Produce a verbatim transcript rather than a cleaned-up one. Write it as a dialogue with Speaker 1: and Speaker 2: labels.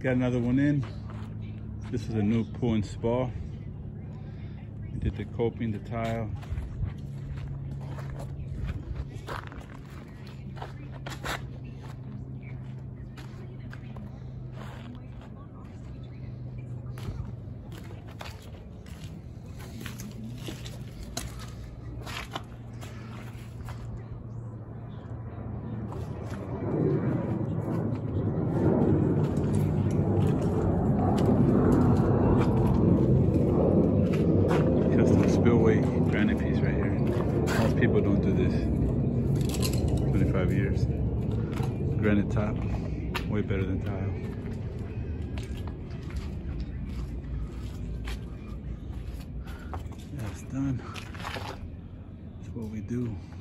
Speaker 1: Got another one in. This is a new pool and spa. We did the coping, the tile. Spillway granite piece right here. Most people don't do this. twenty-five years. Granite top, way better than tile. That's done. That's what we do.